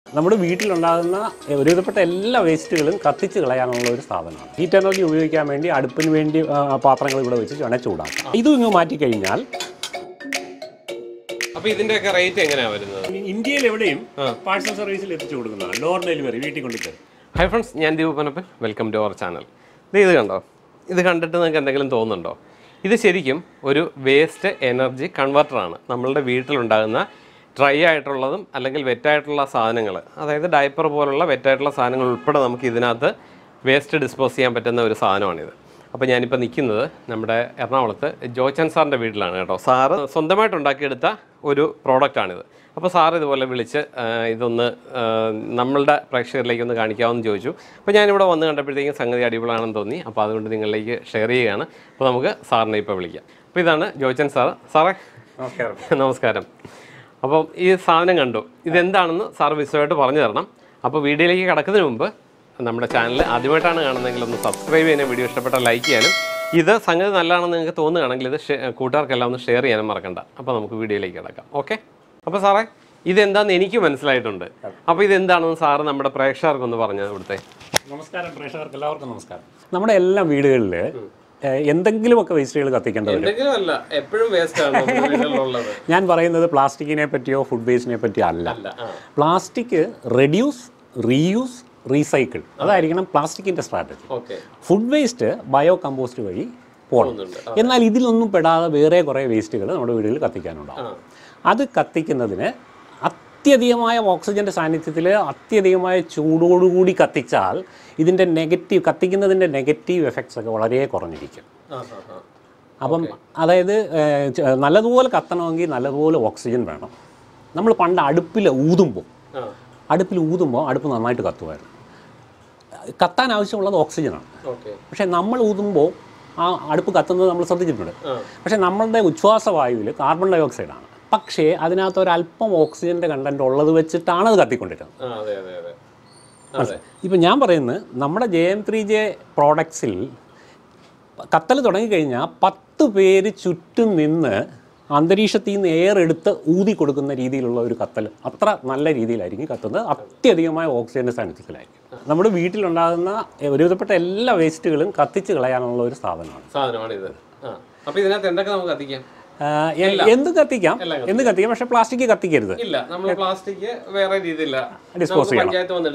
നമ്മുടെ വീട്ടിലുണ്ടാകുന്ന ഒരുവിധപ്പെട്ട എല്ലാ വേസ്റ്റുകളും കത്തിച്ച് കളയാനുള്ള ഒരു സാധനമാണ്. ഹീറ്റ് എനർജി ഉപയോഗിക്കാൻ വേണ്ടി അടുപ്പിന് വേണ്ടി പാത്രങ്ങൾ ഇവിടെ വെച്ച് വേണേൽ ചൂടാക്കാം. ഇതും ഇങ്ങ് മാറ്റിക്കഴിഞ്ഞാൽ അപ്പോൾ ഇതിന്റെയൊക്കെ റേറ്റ് എങ്ങനെയാണ് വരുന്നത്? ഇന്ത്യയിൽ എവിടെയും പാഴ്സൽ സർവീസിൽ എത്തിച്ചു കൊടുക്കുന്നതാണ്. ഡോർ ഡെലിവറി വീട്ടിൽ കൊണ്ടുതരും. ഹായ് ഫ്രണ്ട്സ്, ഞാൻ Deepu Panappan. Welcome to our channel. ഇത് കണ്ടോ? ഇത് കണ്ടിട്ട് നിങ്ങൾക്ക് എന്തെങ്കിലും തോന്നുന്നുണ്ടോ? ഇത് ശരിക്കും ഒരു വേസ്റ്റ് എനർജി കൺവെർട്ടറാണ്. നമ്മളുടെ വീട്ടിലുണ്ടാകുന്ന ഡ്രൈ ആയിട്ടുള്ളതും അല്ലെങ്കിൽ വെറ്റായിട്ടുള്ള സാധനങ്ങൾ, അതായത് ഡയപ്പർ പോലുള്ള വെറ്റായിട്ടുള്ള സാധനങ്ങൾ ഉൾപ്പെടെ നമുക്ക് ഇതിനകത്ത് വേസ്റ്റ് ഡിസ്പോസ് ചെയ്യാൻ പറ്റുന്ന ഒരു സാധനമാണിത്. അപ്പോൾ ഞാനിപ്പോൾ നിൽക്കുന്നത് നമ്മുടെ എറണാകുളത്ത് ജോച്ചൻ സാറിൻ്റെ വീട്ടിലാണ് കേട്ടോ. സാറ് സ്വന്തമായിട്ട് ഉണ്ടാക്കിയെടുത്ത ഒരു പ്രോഡക്റ്റാണിത്. അപ്പോൾ സാർ ഇതുപോലെ വിളിച്ച് ഇതൊന്ന് നമ്മളുടെ പ്രേക്ഷകരിലേക്ക് ഒന്ന് കാണിക്കാമെന്ന് ചോദിച്ചു. അപ്പോൾ ഞാനിവിടെ വന്ന് കണ്ടപ്പോഴത്തേക്കും സംഗതി അടിപൊളിയാണെന്ന് തോന്നി. അപ്പോൾ അതുകൊണ്ട് നിങ്ങളിലേക്ക് ഷെയർ ചെയ്യുകയാണ്. അപ്പോൾ നമുക്ക് സാറിനെ ഇപ്പോൾ വിളിക്കാം. അപ്പോൾ ഇതാണ് ജോച്ചൻ സാർ. സാറേ നമസ്കാരം. നമസ്കാരം. അപ്പം ഈ സാധനം കണ്ടു, ഇതെന്താണെന്ന് സാർ വിശദമായിട്ട് പറഞ്ഞു തരണം. അപ്പോൾ വീഡിയോയിലേക്ക് കടക്കുന്നതിന് മുമ്പ് നമ്മുടെ ചാനൽ ആദ്യമായിട്ടാണ് കാണുന്നതെങ്കിൽ ഒന്ന് സബ്സ്ക്രൈബ് ചെയ്യാനും വീഡിയോ ഇഷ്ടപ്പെട്ടാൽ ലൈക്ക് ചെയ്യാനും, ഇത് സംഗതി നല്ലതാണെന്ന് നിങ്ങൾക്ക് തോന്നുകയാണെങ്കിൽ ഇത് കൂട്ടുകാർക്കെല്ലാം ഒന്ന് ഷെയർ ചെയ്യാനും മറക്കണ്ട. അപ്പോൾ നമുക്ക് വീഡിയോയിലേക്ക് കിടക്കാം. ഓക്കെ. അപ്പോൾ സാറേ, ഇതെന്താണെന്ന് എനിക്ക് മനസ്സിലായിട്ടുണ്ട്. അപ്പോൾ ഇതെന്താണെന്ന് സാറ് നമ്മുടെ പ്രേക്ഷകർക്കൊന്ന് പറഞ്ഞത് ഇവിടുത്തെ. നമസ്കാരം പ്രേക്ഷകർക്ക് എല്ലാവർക്കും നമസ്കാരം. നമ്മുടെ എല്ലാ വീടുകളിൽ എന്തെങ്കിലുമൊക്കെ വേസ്റ്റുകൾ കത്തിക്കേണ്ടത്. ഞാൻ പറയുന്നത് പ്ലാസ്റ്റിക്കിനെ പറ്റിയോ ഫുഡ് വേസ്റ്റിനെ പറ്റിയോ അല്ല. പ്ലാസ്റ്റിക് റെഡ്യൂസ്, റീയൂസ്, റീസൈക്കിൾ, അതായിരിക്കണം പ്ലാസ്റ്റിക്കിൻ്റെ strategy. Food waste bio compost വഴി പോകണം. എന്നാൽ ഇതിലൊന്നും പെടാതെ വേറെ കുറേ വേസ്റ്റുകൾ നമ്മുടെ വീടുകളിൽ കത്തിക്കാനുണ്ടാവും. അത് കത്തിക്കുന്നതിന് അത്യധികമായ ഓക്സിജൻ്റെ സാന്നിധ്യത്തിൽ അത്യധികമായ ചൂടോടുകൂടി കത്തിച്ചാൽ ഇതിൻ്റെ കത്തിക്കുന്നതിൻ്റെ നെഗറ്റീവ് എഫക്ട്സ് ഒക്കെ വളരെ കുറഞ്ഞിരിക്കും. അപ്പം അതായത് നല്ലതുപോലെ കത്തണമെങ്കിൽ നല്ലതുപോലെ ഓക്സിജൻ വേണം. നമ്മൾ പണ്ട് അടുപ്പിൽ ഊതുമ്പോൾ അടുപ്പ് നന്നായിട്ട് കത്തുമായിരുന്നു. കത്താൻ ആവശ്യമുള്ളത് ഓക്സിജനാണ്. പക്ഷേ നമ്മൾ ഊതുമ്പോൾ ആ അടുപ്പ് കത്തുന്നത് നമ്മൾ ശ്രദ്ധിച്ചിട്ടുണ്ട്. പക്ഷേ നമ്മളുടെ ഉച്ഛ്വാസവായുവിൽ കാർബൺ ഡൈ ഓക്സൈഡാണ്. പക്ഷേ അതിനകത്ത് ഒരല്പം ഓക്സിജൻ്റെ കണ്ടന്റ് ഉള്ളത് വെച്ചിട്ടാണ് അത് കത്തിക്കൊണ്ടിരുന്നത്. ഇപ്പം ഞാൻ പറയുന്നത് നമ്മുടെ JM3J പ്രോഡക്ട്സിൽ കത്തൽ തുടങ്ങിക്കഴിഞ്ഞാൽ 10 പേര് ചുറ്റും നിന്ന് അന്തരീക്ഷത്തിൽ നിന്ന് എയർ എടുത്ത് ഊതി കൊടുക്കുന്ന രീതിയിലുള്ള ഒരു കത്തൽ അത്ര നല്ല രീതിയിലായിരിക്കും കത്തുന്നത്. അത്യധികമായ ഓക്സിജൻ്റെ സാന്നിധ്യത്തിലായിരിക്കും. നമ്മുടെ വീട്ടിലുണ്ടാകുന്ന ഒരുവിധപ്പെട്ട എല്ലാ വേസ്റ്റുകളും കത്തിച്ച് കളയാനുള്ള ഒരു സാധനമാണിത്. അപ്പോൾ ഇതിനകത്ത് എന്തൊക്കെ നമുക്ക് കത്തിക്കാം? എന്ത് കത്തിക്കാം. പക്ഷെ പ്ലാസ്റ്റിക് കത്തിക്കരുത്. പ്ലാസ്റ്റിക് വേറെ രീതിയില്ല, ഡിസ്പോസ് ചെയ്യണം.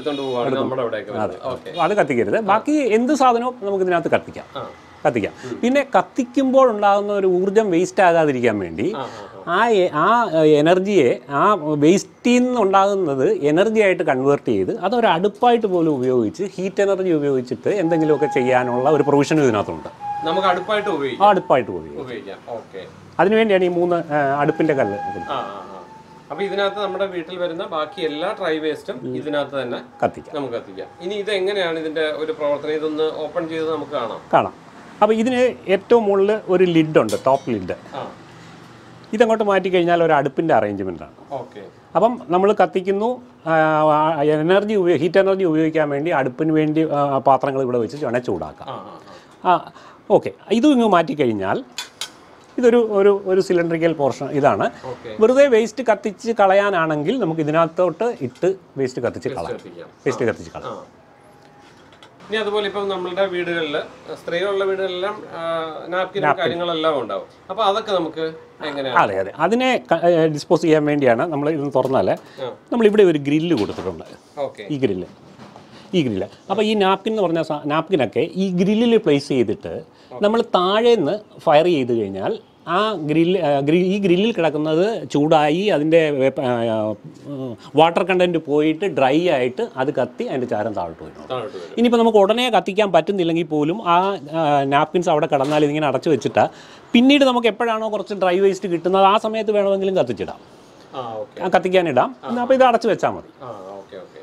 അത് കത്തിക്കരുത്. ബാക്കി എന്ത് സാധനവും നമുക്ക് ഇതിനകത്ത് കത്തിക്കാം. പിന്നെ കത്തിക്കുമ്പോൾ ഉണ്ടാകുന്ന ഒരു ഊർജ്ജം വേസ്റ്റ് ആകാതിരിക്കാൻ വേണ്ടി ആ എനർജിയെ ആ വേസ്റ്റിൽ നിന്നുണ്ടാകുന്നത് എനർജി ആയിട്ട് കൺവേർട്ട് ചെയ്ത് അതൊരു അടുപ്പായിട്ട് പോലും ഉപയോഗിച്ച് ഹീറ്റ് എനർജി ഉപയോഗിച്ചിട്ട് എന്തെങ്കിലുമൊക്കെ ചെയ്യാനുള്ള ഒരു പ്രൊവിഷനും ഇതിനകത്തുണ്ട്. നമുക്ക് അടുപ്പായിട്ട് ഉപയോഗിക്കാം. അതിനുവേണ്ടിയാണ് ഈ 3 അടുപ്പിന്റെ കല്ല്. അപ്പോൾ ഇതിനകത്ത് നമ്മുടെ വീട്ടിൽ വരുന്ന ബാക്കി എല്ലാ ഡ്രൈ വേസ്റ്റും ഇതിനകത്ത് തന്നെ നമുക്ക് കത്തിക്കാം. ഇനി ഇത് എങ്ങനെയാണ് ഇതിന്റെ ഒരു പ്രവർത്തനം? ഇതൊന്ന് ഓപ്പൺ ചെയ്ത് നമുക്ക് കാണാം. അപ്പോൾ ഇതിന് ഏറ്റവും മുകളിൽ ഒരു ലിഡുണ്ട്, ടോപ്പ് ലിഡ്. ഇതങ്ങോട്ട് മാറ്റിക്കഴിഞ്ഞാൽ ഒരു അടുപ്പിൻ്റെ അറേഞ്ച്മെൻ്റാണ്. അപ്പം നമ്മൾ കത്തിക്കുന്നു, ഹീറ്റ് എനർജി ഉപയോഗിക്കാൻ വേണ്ടി അടുപ്പിന് വേണ്ടി പാത്രങ്ങൾ ഇവിടെ വെച്ച് വേണേൽ ചൂടാക്കാം. ഓക്കെ. ഇതും ഇങ്ങ് മാറ്റിക്കഴിഞ്ഞാൽ ഇതൊരു സിലിണ്ടറിക്കൽ പോർഷൻ ഇതാണ്. വെറുതെ വേസ്റ്റ് കത്തിച്ച് കളയാനാണെങ്കിൽ നമുക്ക് ഇതിനകത്തോട്ട് ഇട്ട് വേസ്റ്റ് കത്തിച്ച് കളയാം. ഇനി അതുപോലെ ഇപ്പം നമ്മളുടെ വീടുകളിൽ, സ്ത്രീകളുള്ള വീടുകളിലെല്ലാം നാപ്കിനും കാര്യങ്ങളെല്ലാം ഉണ്ടാവും. അപ്പോൾ അതൊക്കെ നമുക്ക് എങ്ങനെയാണ്? അതെ. അതിനെ ഡിസ്പോസ് ചെയ്യാൻ വേണ്ടിയാണ് നമ്മൾ ഇതൊന്ന് തുറന്നാൽ നമ്മളിവിടെ ഒരു ഗ്രില്ല് കൊടുത്തിട്ടുണ്ട്. ഈ ഗ്രില്ല്. അപ്പോൾ ഈ നാപ്കിൻ എന്ന് പറഞ്ഞ നാപ്കിനൊക്കെ ഈ ഗ്രില്ലിൽ പ്ലേസ് ചെയ്തിട്ട് നമ്മൾ താഴേന്ന് ഫയർ ചെയ്ത് കഴിഞ്ഞാൽ ആ ഈ ഗ്രില്ലിൽ കിടക്കുന്നത് ചൂടായി അതിൻ്റെ വാട്ടർ കണ്ടൻറ്റ് പോയിട്ട് ഡ്രൈ ആയിട്ട് അത് കത്തി അതിൻ്റെ ചാരം താഴോട്ട് വരും. ഇനിയിപ്പോൾ നമുക്ക് ഉടനെ കത്തിക്കാൻ പറ്റുന്നില്ലെങ്കിൽ പോലും ആ നാപ്കിൻസ് അവിടെ കിടന്നാൽ ഇതിങ്ങനെ അടച്ചു വെച്ചിട്ട് പിന്നീട് നമുക്ക് എപ്പോഴാണോ കുറച്ച് ഡ്രൈ വേസ്റ്റ് കിട്ടുന്നത് ആ സമയത്ത് വേണമെങ്കിലും കത്തിച്ചിടാം, കത്തിക്കാനിടാം. അപ്പോൾ ഇത് അടച്ചു വെച്ചാൽ മതി.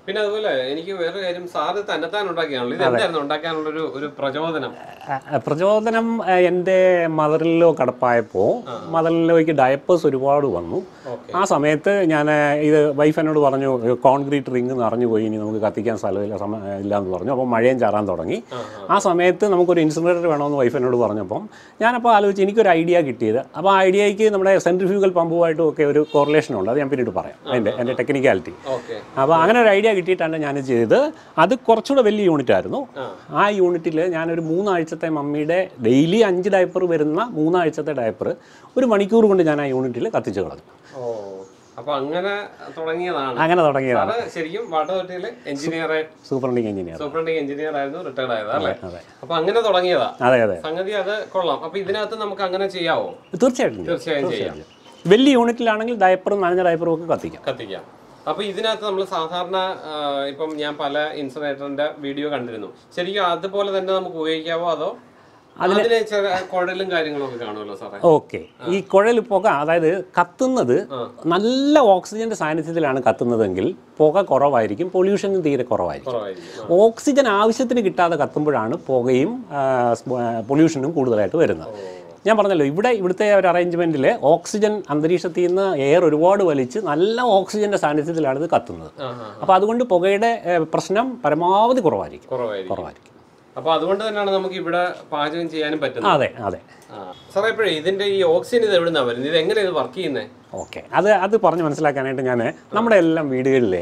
പിന്നെ അതുപോലെ എനിക്ക് വേറെ കാര്യം, സാറ് തന്നെത്താൻ ഉണ്ടാക്കിയാണല്ലോ, ഇത് എന്തായിരുന്നു ഉണ്ടാക്കാനുള്ള ഒരു പ്രചോദനം? പ്രചോദനം എൻ്റെ മദറിലോ കടപ്പായപ്പോൾ മദറിലോയ്ക്ക് ഡയപ്പേഴ്സ് ഒരുപാട് വന്നു. ആ സമയത്ത് ഞാൻ ഇത് വൈഫ് എന്നോട് പറഞ്ഞു, കോൺക്രീറ്റ് റിങ് നിറഞ്ഞു പോയി, ഇനി നമുക്ക് കത്തിക്കാൻ സ്ഥലമില്ല ഇല്ലയെന്ന് പറഞ്ഞു. അപ്പോൾ മഴയും ചാറാൻ തുടങ്ങി. ആ സമയത്ത് നമുക്കൊരു ഇൻസിനറേറ്റർ വേണമെന്ന് വൈഫ് എന്നോട് പറഞ്ഞപ്പം ഞാനപ്പോൾ ആലോചിച്ച് എനിക്കൊരു ഐഡിയ കിട്ടിയത്. അപ്പോൾ ആ ഐഡിയയ്ക്ക് നമ്മുടെ സെൻട്രിഫ്യൂഗൽ പമ്പുമായിട്ടും ഒക്കെ ഒരു കോറിലേഷൻ ഉണ്ട്. അത് ഞാൻ പിന്നീട് പറയാം, എൻ്റെ ടെക്നിക്കാലിറ്റി. അപ്പോൾ അങ്ങനെ ഒരു ഐഡിയ കിട്ടിയിട്ടാണ് ഞാൻ ചെയ്ത്. അത് കുറച്ചുകൂടെ വലിയ യൂണിറ്റ് ആയിരുന്നു. ആ യൂണിറ്റിൽ ഞാനൊരു 3 ആഴ്ചത്തെ മമ്മിയുടെ ഡെയിലി 5 ഡയപ്പർ വരുന്ന 3 ആഴ്ചത്തെ ഡയപ്പർ 1 മണിക്കൂർ കൊണ്ട് ഞാൻ ആ യൂണിറ്റിൽ കത്തിച്ചു കളഞ്ഞു. അപ്പോൾ അങ്ങനെ തുടങ്ങിയതാണ്. ശരിക്കും വാട്ടർ അതോറിറ്റിയിലെ സൂപ്രണ്ടിങ് എഞ്ചിനീയർ ആയിരുന്നു, റിട്ടയർഡ് ആയത് അല്ലേ? അപ്പോൾ അങ്ങനെ തുടങ്ങിയതാ. അതെ. സംഗതി അത് കൊള്ളാം. അപ്പോൾ ഇതിനകത്ത് നമുക്ക് അങ്ങനെ ചെയ്യാവോ? തീർച്ചയായും ചെയ്യാം. വലിയ യൂണിറ്റിലാണെങ്കിൽ ഡയപ്പറും നനഞ്ഞ ഡയപ്പറും ഒക്കെ കത്തിക്കാം. അപ്പോൾ ഇതിനകത്ത് നമ്മൾ സാധാരണ ഇപ്പം ഞാൻ പല ഇൻസിനറേറ്ററിന്റെ വീഡിയോ കണ്ടിരുന്നു. ശരിക്കും അതുപോലെ തന്നെ നമുക്ക് ഉപയോഗിക്കാവോ, അതോ അതിന് കുഴലും കാര്യങ്ങളൊക്കെ കാണുമല്ലോ സാറേ? ഓക്കെ. ഈ കുഴൽ പുക, അതായത് കത്തുന്നത് നല്ല ഓക്സിജന്റെ സാന്നിധ്യത്തിലാണ് കത്തുന്നതെങ്കിൽ പുക കുറവായിരിക്കും, പൊല്യൂഷനും തീരെ കുറവായിരിക്കും. ഓക്സിജൻ ആവശ്യത്തിന് കിട്ടാതെ കത്തുമ്പോഴാണ് പുകയും പൊല്യൂഷനും കൂടുതലായിട്ട് വരുന്നത്. ഞാൻ പറഞ്ഞല്ലോ, ഇവിടുത്തെ ഒരു അറേഞ്ച്മെൻറ്റിൽ ഓക്സിജൻ അന്തരീക്ഷത്തിൽ നിന്ന് എയർ ഒരുപാട് വലിച്ച് നല്ല ഓക്സിജൻ്റെ സാന്നിധ്യത്തിലാണ് ഇത് കത്തുന്നത്. അപ്പോൾ അതുകൊണ്ട് പുകയുടെ പ്രശ്നം പരമാവധി കുറവായിരിക്കും. അപ്പോൾ അതുകൊണ്ട് തന്നെയാണ് നമുക്ക് ഇവിടെ പാചകം ചെയ്യാനും പറ്റുന്നത്. അതെ. സാറേ, ഇപ്പോഴേ ഇതിൻ്റെ ഈ ഓക്സിജൻ ഇത് എവിടെ നിന്നാണ് വരുന്നത്? ഇത് എങ്ങനെയാണ് ഇത് വർക്ക് ചെയ്യുന്നത്? ഓക്കെ, അത് പറഞ്ഞ് മനസ്സിലാക്കാനായിട്ട് ഞാൻ നമ്മുടെ എല്ലാം വീടുകളിൽ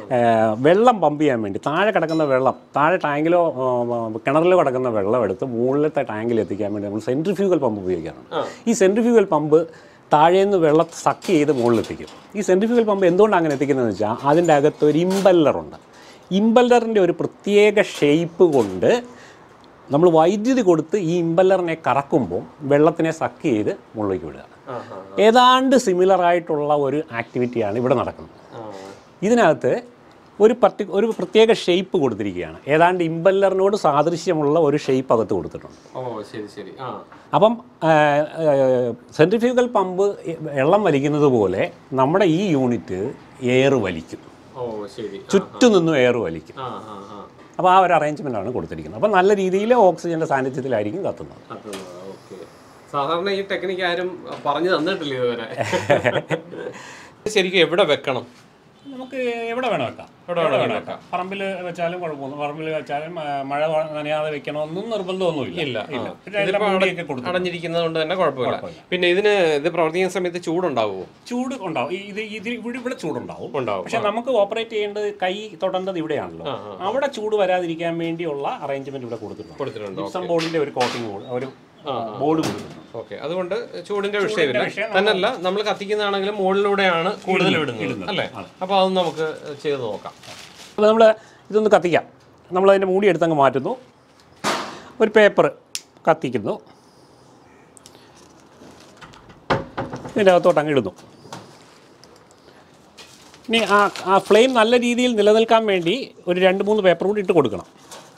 വെള്ളം പമ്പ് ചെയ്യാൻ വേണ്ടി താഴെ കിടക്കുന്ന വെള്ളം, താഴെ ടാങ്കിലോ കിണറിലോ കിടക്കുന്ന വെള്ളം എടുത്ത് മുകളിലത്തെ ടാങ്കിൽ എത്തിക്കാൻ വേണ്ടി നമ്മൾ സെൻട്രിഫ്യൂഗൽ പമ്പ് ഉപയോഗിക്കാറുണ്ട്. ഈ സെൻട്രിഫ്യൂഗൽ പമ്പ് താഴേന്ന് വെള്ളം സക്ക് ചെയ്ത് മുകളിലെത്തിക്കും. ഈ സെൻട്രിഫ്യൂഗൽ പമ്പ് എന്തുകൊണ്ടാണ് അങ്ങനെ എത്തിക്കുന്നതെന്ന് വെച്ചാൽ അതിൻ്റെ അകത്ത് ഒരു ഇമ്പല്ലറുണ്ട്. ഇമ്പല്ലറിൻ്റെ ഒരു പ്രത്യേക ഷേപ്പ് കൊണ്ട് നമ്മൾ വൈദ്യുതി കൊടുത്ത് ഈ ഇമ്പല്ലറിനെ കറക്കുമ്പോൾ വെള്ളത്തിനെ സക്ക് ചെയ്ത് മുകളിലേക്ക് വിടുക. ഏതാണ്ട് സിമിലർ ആയിട്ടുള്ള ഒരു ആക്ടിവിറ്റിയാണ് ഇവിടെ നടക്കുന്നത്. ഇതിനകത്ത് ഒരു പ്രത്യേക ഷേപ്പ് കൊടുത്തിരിക്കുകയാണ്. ഏതാണ്ട് ഇമ്പല്ലറിനോട് സാദൃശ്യമുള്ള ഒരു ഷേപ്പ് അകത്ത് കൊടുത്തിട്ടുണ്ട്. അപ്പം സെൻട്രിഫ്യൂഗൽ പമ്പ് വെള്ളം വലിക്കുന്നത് പോലെ നമ്മുടെ ഈ യൂണിറ്റ് എയർ വലിക്കും, ചുറ്റും നിന്നും എയർ വലിക്കും. അപ്പോൾ ആ ഒരു അറേഞ്ച്മെൻ്റാണ് കൊടുത്തിരിക്കുന്നത്. അപ്പോൾ നല്ല രീതിയിൽ ഓക്സിജൻ്റെ സാന്നിധ്യത്തിലായിരിക്കും കത്തുന്നത്. സാധാരണ ഈ ടെക്നിക്ക് ആരും പറഞ്ഞു തന്നിട്ടില്ല ഇതുവരെ. ശരിക്കും എവിടെ വെക്കണം? നമുക്ക് എവിടെ വേണം വെക്കാം. പറമ്പിൽ വെച്ചാലും കുഴപ്പമൊന്നും, പറമ്പിൽ വെച്ചാലും മഴ നനയാതെ വെക്കണമെന്നും നിർബന്ധമൊന്നുമില്ല. അടഞ്ഞിരിക്കുന്നത് കൊണ്ട് തന്നെ കുഴപ്പമില്ല. പിന്നെ ഇത് പ്രവർത്തിക്കുന്ന സമയത്ത് ചൂടുണ്ടാവുമോ? ചൂട് ഉണ്ടാവും. ഇവിടെ ചൂടുണ്ടാവും. പക്ഷെ നമുക്ക് ഓപ്പറേറ്റ് ചെയ്യേണ്ടത് കൈ തൊടേണ്ടത് ഇവിടെയാണല്ലോ. അവിടെ ചൂട് വരാതിരിക്കാൻ വേണ്ടിയുള്ള അറേഞ്ച്മെന്റ് ഇവിടെ കൊടുത്തിട്ടുണ്ട്. ജിപ്സം ബോർഡിന്റെ ഒരു കോട്ടിംഗ് ഒരു ബോർഡ് കൊടുത്തിട്ടുണ്ട്. ഓക്കെ, അതുകൊണ്ട് ചൂടിന്റെ വിഷയമില്ല. തന്നല്ല, നമ്മൾ കത്തിക്കുന്നതാണെങ്കിലും മുകളിലൂടെയാണ് കൂടുതൽ വിടുന്നത് അല്ലേ? അപ്പോൾ അതൊന്നും നമുക്ക് ചെയ്ത് നോക്കാം. അപ്പോൾ നമ്മൾ ഇതൊന്ന് കത്തിക്കാം. നമ്മളതിൻ്റെ മൂടി എടുത്തങ്ങ് മാറ്റുന്നു, ഒരു പേപ്പർ കത്തിക്കുന്നു, ഇതിൻ്റെ അകത്തോട്ട് അങ്ങ് ഇടുന്നു. ഇനി ആ ഫ്ലെയിം നല്ല രീതിയിൽ നിലനിൽക്കാൻ വേണ്ടി ഒരു 2-3 പേപ്പർ കൂടി ഇട്ട് കൊടുക്കണം.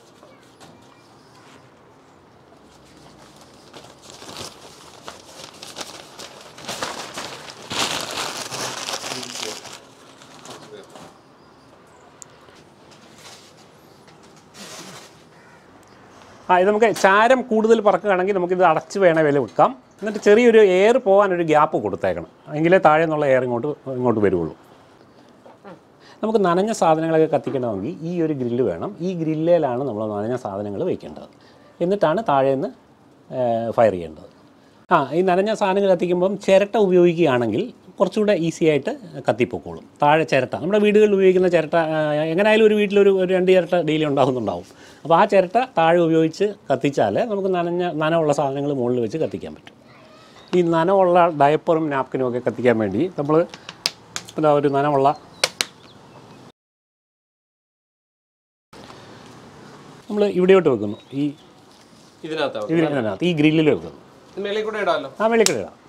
ഇത് നമുക്ക് ചാരം കൂടുതൽ പറക്കുകയാണെങ്കിൽ നമുക്കിത് അടച്ച് വേണേൽ വെക്കാം. എന്നിട്ട് ചെറിയൊരു എയർ പോകാനൊരു ഗ്യാപ്പ് കൊടുത്തേക്കണം, എങ്കിലേ താഴെ നിന്നുള്ള എയർ ഇങ്ങോട്ട് വരുള്ളൂ. നമുക്ക് നനഞ്ഞ സാധനങ്ങളൊക്കെ കത്തിക്കണമെങ്കിൽ ഈ ഒരു ഗ്രില്ല് വേണം. ഈ ഗ്രില്ലിലാണ് നമ്മൾ നനഞ്ഞ സാധനങ്ങൾ വയ്ക്കേണ്ടത്. എന്നിട്ടാണ് താഴെ നിന്ന് ഫയർ ചെയ്യേണ്ടത്. ഈ നനഞ്ഞ സാധനങ്ങൾ കത്തിക്കുമ്പം ചിരട്ട ഉപയോഗിക്കുകയാണെങ്കിൽ കുറച്ചുകൂടെ ഈസി ആയിട്ട് കത്തിപ്പോക്കോളും. താഴെ ചിരട്ട, നമ്മുടെ വീടുകളിൽ ഉപയോഗിക്കുന്ന ചിരട്ട എങ്ങനെയായാലും ഒരു വീട്ടിലൊരു 2 ചിരട്ട ഡെയിലി ഉണ്ടാകുന്നുണ്ടാവും. അപ്പോൾ ആ ചിരട്ട താഴെ ഉപയോഗിച്ച് കത്തിച്ചാൽ നമുക്ക് നനവുള്ള സാധനങ്ങൾ മുകളിൽ വെച്ച് കത്തിക്കാൻ പറ്റും. ഈ നനവുള്ള ഡയപ്പറും നാപ്കിനും ഒക്കെ കത്തിക്കാൻ വേണ്ടി നമ്മൾ ഒരു നനവുള്ള നമ്മൾ ഇവിടെയോട്ട് വെക്കുന്നു. ഇതിനകത്ത് ഈ ഗ്രില്ലിൽ വെക്കുന്നു. മേളിൽ കൂടെ ഇടാമല്ലോ? മേളിൽ കൂടെ ഇടാം.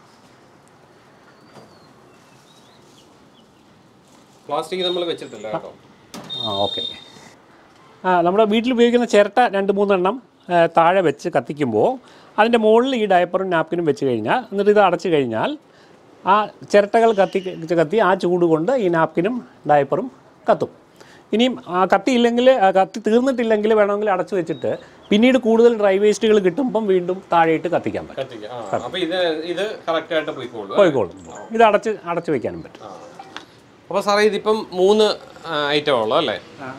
പ്ലാസ്റ്റിക് നമ്മൾ വെച്ചിട്ടില്ല കേട്ടോ. ഓക്കെ. നമ്മുടെ വീട്ടിൽ ഉപയോഗിക്കുന്ന ചിരട്ട 2-3 എണ്ണം താഴെ വെച്ച് കത്തിക്കുമ്പോൾ അതിൻ്റെ മുകളിൽ ഈ ഡയപ്പറും നാപ്കിനും വെച്ച് കഴിഞ്ഞാൽ, എന്നിട്ട് ഇത് അടച്ചു കഴിഞ്ഞാൽ ആ ചിരട്ടകൾ കത്തി ആ ചൂട് കൊണ്ട് ഈ നാപ്കിനും ഡയപ്പറും കത്തും. ഇനിയും കത്തിയില്ലെങ്കിൽ കത്തി തീർന്നിട്ടില്ലെങ്കിൽ വേണമെങ്കിൽ അടച്ചു വെച്ചിട്ട് പിന്നീട് കൂടുതൽ ഡ്രൈ വേസ്റ്റുകൾ കിട്ടുമ്പം വീണ്ടും താഴെയിട്ട് കത്തിക്കാൻ പറ്റും. പോയിക്കോളും. ഇത് അടച്ചു വെക്കാനും പറ്റും. അപ്പോൾ സാറേ ഇതിപ്പം 3 ഐറ്റം ഉള്ളൂ അല്ലേ?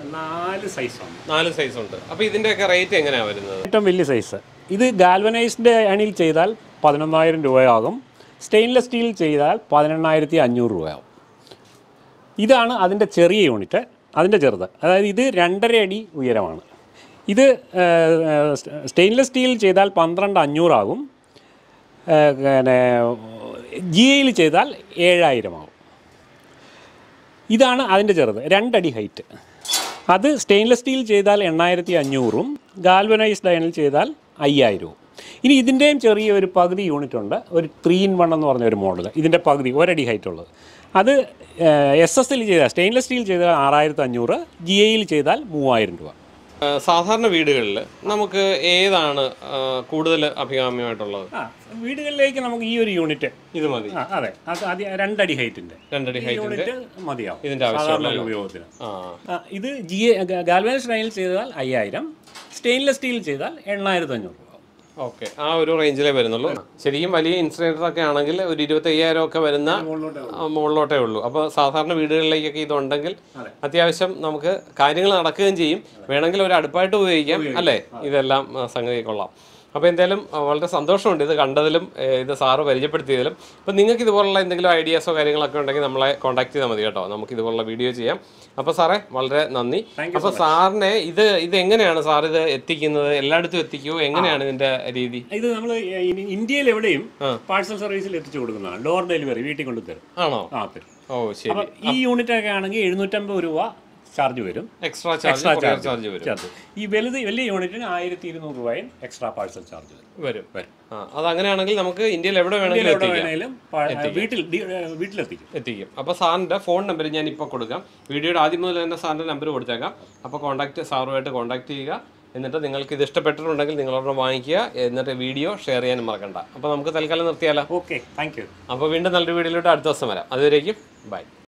4 സൈസ് ഉണ്ട്. അപ്പോൾ ഇതിൻ്റെയൊക്കെ റേറ്റ് എങ്ങനെയാണ് വരുന്നത്? ഏറ്റവും വലിയ സൈസ് ഇത് ഗാൽവനൈസ്ഡ് അയണിൽ ചെയ്താൽ 11,000 രൂപയാകും. സ്റ്റെയിൻലെസ് സ്റ്റീൽ ചെയ്താൽ 18,500 രൂപയാകും. ഇതാണ് അതിൻ്റെ ചെറിയ യൂണിറ്റ്. അതിൻ്റെ ചെറുത്, അതായത് ഇത് 2.5 അടി ഉയരമാണ്. ഇത് സ്റ്റെയിൻലെസ് സ്റ്റീൽ ചെയ്താൽ 12,500 ആകും. പിന്നെ GIയിൽ ചെയ്താൽ 7,000 ആകും. ഇതാണ് അതിൻ്റെ ചെറുത്, 2 അടി ഹൈറ്റ്. അത് സ്റ്റെയിൻലെസ് സ്റ്റീൽ ചെയ്താൽ 8,500ഉം ഗാൽവനൈസ്ഡ് അയണിൽ ചെയ്താൽ 5,000ഉം. ഇനി ഇതിൻ്റെയും ചെറിയ ഒരു പകുതി യൂണിറ്റ് ഉണ്ട്, ഒരു 3-in-1 എന്ന് പറഞ്ഞ ഒരു മോഡൽ. ഇതിൻ്റെ പകുതി 1 അടി ഹൈറ്റ് ഉള്ളത്. അത് SS-ൽ ചെയ്താൽ സ്റ്റെയിൻലെസ് സ്റ്റീൽ ചെയ്താൽ 6,500, GIയിൽ ചെയ്താൽ 3,000 രൂപ. സാധാരണ വീടുകളിൽ നമുക്ക് ഏതാണ് കൂടുതൽ അഭികാമ്യമായിട്ടുള്ളത്? വീടുകളിലേക്ക് നമുക്ക് ഈ ഒരു യൂണിറ്റ് ഇത് മതി. അതെ, അത് 2 അടി ഹൈറ്റിൻ്റെ യൂണിറ്റ് മതിയാവും ഇതിൻ്റെ ആവശ്യമുള്ള ഉപയോഗത്തിന്. ഇത് ഗാൽവനൈസ്ഡ് അയണിൽ ചെയ്താൽ 5,000, സ്റ്റെയിൻലെസ് സ്റ്റീൽ ചെയ്താൽ 8,500 രൂപ. ഓക്കെ, ആ ഒരു റേഞ്ചിലേ വരുന്നുള്ളൂ. ശരിക്കും വലിയ ഇൻസിനറേറ്ററൊക്കെ ആണെങ്കിൽ ഒരു 25,000 ഒക്കെ വരുന്ന മുകളിലോട്ടേ ഉള്ളൂ. അപ്പോൾ സാധാരണ വീടുകളിലേക്കൊക്കെ ഇതുണ്ടെങ്കിൽ അത്യാവശ്യം നമുക്ക് കാര്യങ്ങൾ നടക്കുകയും ചെയ്യും. വേണമെങ്കിൽ ഒരു അടുപ്പായിട്ട് ഉപയോഗിക്കാം അല്ലേ? ഇതെല്ലാം സംഗതി കൊള്ളാം. അപ്പോൾ എന്തായാലും വളരെ സന്തോഷമുണ്ട് ഇത് കണ്ടതിലും ഇത് സാറ് പരിചയപ്പെടുത്തിയതിലും. അപ്പോൾ നിങ്ങൾക്ക് ഇതുപോലുള്ള എന്തെങ്കിലും ഐഡിയാസോ കാര്യങ്ങളൊക്കെ ഉണ്ടെങ്കിൽ നമ്മളെ കോൺടാക്ട് ചെയ്താൽ മതി കേട്ടോ. നമുക്ക് ഇതുപോലുള്ള വീഡിയോ ചെയ്യാം. അപ്പോൾ സാറേ വളരെ നന്ദി. അപ്പോൾ സാറിനെ ഇത് എങ്ങനെയാണ് സാർ ഇത് എത്തിക്കുന്നത്? എല്ലായിടത്തും എത്തിക്കുമോ? എങ്ങനെയാണ് ഇതിന്റെ രീതി? ഇത് നമ്മൾ ഇന്ത്യയിൽ എവിടെയും പാഴ്സൽ സർവീസിൽ എത്തിച്ചു കൊടുക്കുന്നതാണ്. ഡോർ ഡെലിവറി വീട്ടിൽ കൊണ്ടുതരും. ആണോ? ഓ ശരി. ഈ യൂണിറ്റ് ഒക്കെ ആണെങ്കിൽ 750 രൂപ ചാർജ് വരും. എക്സ്ട്രാ ചാർജ് വരും. ഈ വലിയ യൂണിറ്റിന് 1,200 രൂപയും എക്സ്ട്രാ പാഴ്സൽ ചാർജ് വരും. അത് അങ്ങനെയാണെങ്കിൽ നമുക്ക് ഇന്ത്യയിൽ എവിടെ വേണമെങ്കിലും എത്തിക്കും. അപ്പോൾ സാറിൻ്റെ ഫോൺ നമ്പർ ഞാൻ ഇപ്പോൾ കൊടുക്കാം. വീഡിയോയുടെ ആദ്യം മുതൽ തന്നെ സാറിൻ്റെ നമ്പർ കൊടുത്തേക്കാം. അപ്പോൾ സാറുമായിട്ട് കോൺടാക്ട് ചെയ്യുക. എന്നിട്ട് നിങ്ങൾക്ക് ഇത് ഇഷ്ടപ്പെട്ടിട്ടുണ്ടെങ്കിൽ നിങ്ങളോട് വാങ്ങിക്കുക. എന്നിട്ട് വീഡിയോ ഷെയർ ചെയ്യാനും മറക്കണ്ട. അപ്പോൾ നമുക്ക് തൽക്കാലം നിർത്തിയാലോ? Okay, thank you. അപ്പോൾ വീണ്ടും നല്ലൊരു വീഡിയോയിലോട്ട് അടുത്ത ദിവസം വരാം. അതുവരേക്കും ബൈ.